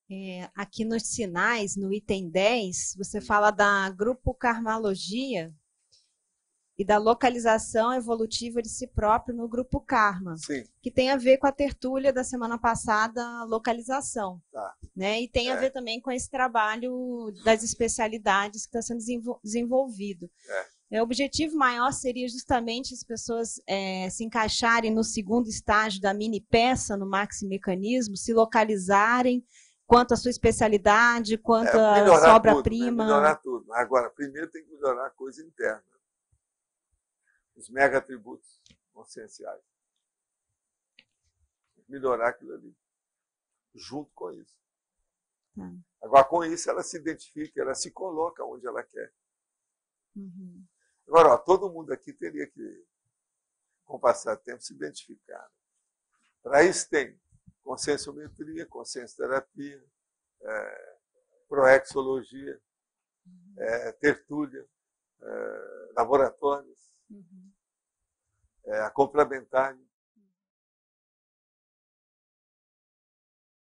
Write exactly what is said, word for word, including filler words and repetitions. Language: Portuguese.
É, aqui nos sinais, no item dez, você fala da grupo karmalogia e da localização evolutiva de si próprio no grupo karma, Sim, que tem a ver com a tertúlia da semana passada, localização, tá. né? E tem a ver É, também com esse trabalho das especialidades que está sendo desenvol desenvolvido. é. É, o objetivo maior seria justamente as pessoas é, se encaixarem no segundo estágio da mini peça, no maximecanismo, se localizarem quanto à sua especialidade, quanto É, à melhorar sua tudo, né? obra-prima. Melhorar tudo. Agora, primeiro tem que melhorar a coisa interna. Os mega atributos conscienciais. Melhorar aquilo ali. Junto com isso. Tá. Agora, com isso, ela se identifica, ela se coloca onde ela quer. Uhum. Agora, ó, todo mundo aqui teria que, com o passar do tempo, se identificar. Para isso tem conscienciometria, consciência-terapia, é, proexologia, é, tertúlia, é, laboratórios, Uhum. é, a complementar,